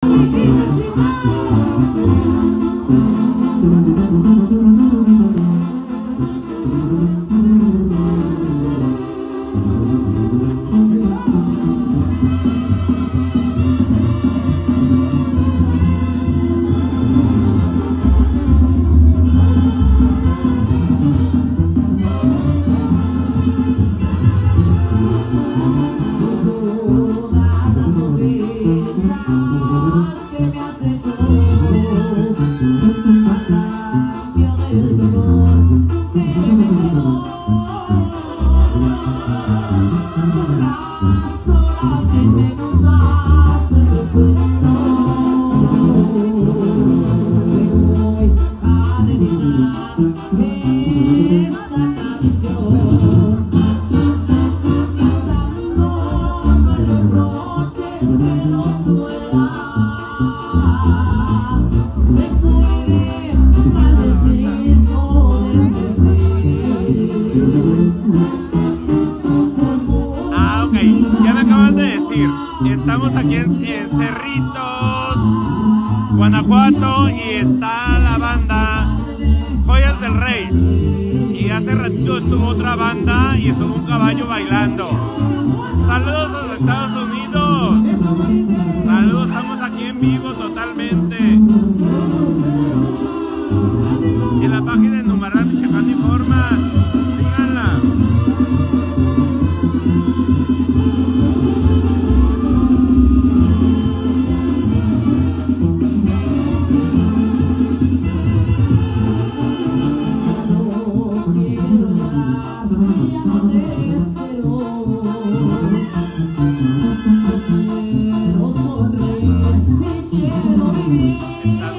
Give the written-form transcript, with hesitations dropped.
Estamos aquí en Cerritos, Guanajuato, y está la banda Joyas del Rey. Y hace ratito estuvo otra banda y estuvo un caballo bailando. Saludos a los Estados Unidos. Saludos, estamos aquí en vivo totalmente. Y en la página de Numaral, Michoacán Informa. Síganla. Está